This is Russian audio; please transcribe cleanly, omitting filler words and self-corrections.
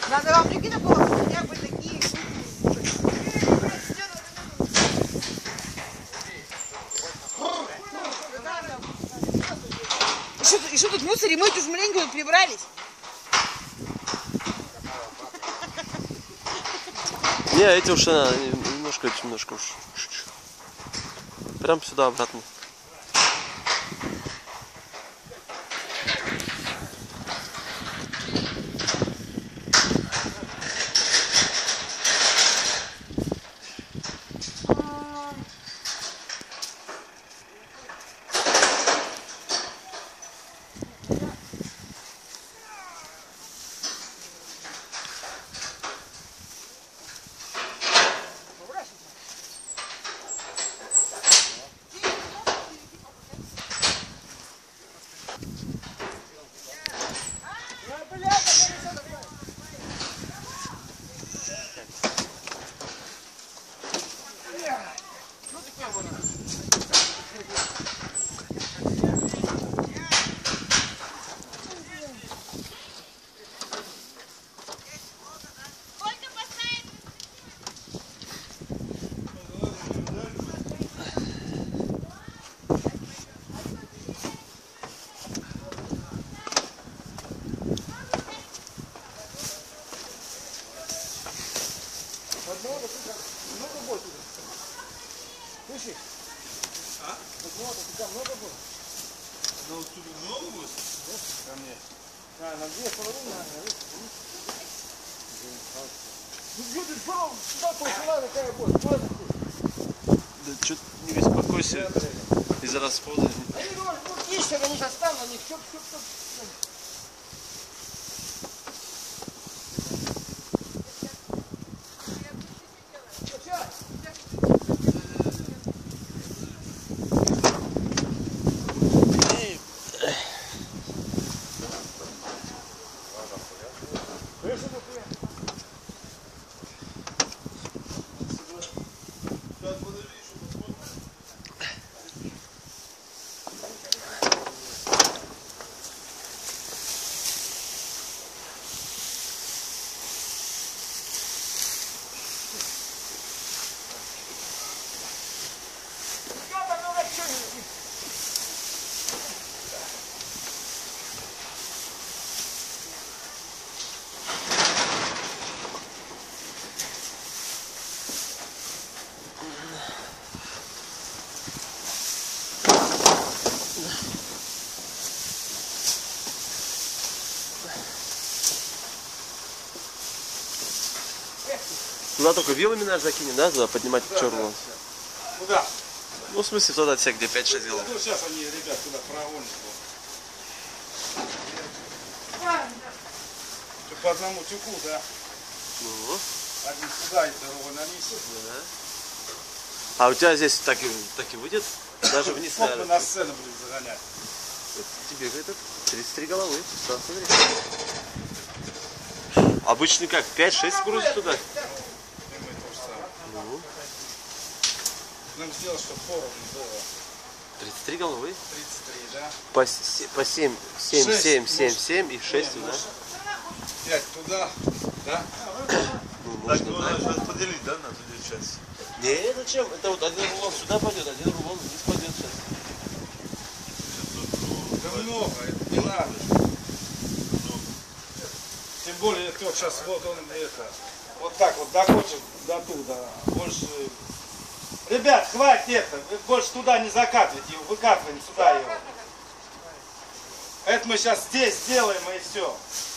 Надо вам прикинуть было хотя бы такие. И что тут мусор, и мы тут маленько тут прибрались? Не, эти уж немножко уж. Прям сюда обратно. Много будет. Слышишь? А? Вот туда много будет. Ну, отсюда много будет? Ко мне. На 2,5, наверное. Ну, люди, бро, сюда пошла, какая будет. Да что-то не беспокойся из-за расхода. Они говорят, ну, есть, они сейчас там, они все. Туда только вилами, наверное, закинем, да? Туда поднимать черную. Куда? Ну, в смысле, туда отсек, где 5-6 вилов. Ну, сейчас они, ребят, туда прогонят. По одному тюку, да? Ну. Один сюда и другой нанесет. Да. А у тебя здесь так и выйдет? Даже вниз, Сколько мы наверное. на сцену будем загонять? Тебе говорит, 33 головы. Что, смотри. Обычный как? 5-6 грузит туда? И мы то же самое. Ну. Нам сделать, чтобы поровну было. 33 головы? 33, да? По 7 и 6 туда. 5 туда, да? Ну, Так, можно, ну, да? надо поделить, да, на две части? Не, зачем? Это вот один рулон сюда пойдет, один рулон вниз пойдет сейчас. Да много, это не надо. Тем более, тот сейчас, вот он, это, вот так вот докочет до туда. Больше... Ребят, хватит это, вы больше туда не закатывайте его, выкатываем сюда его. Это мы сейчас здесь сделаем и все.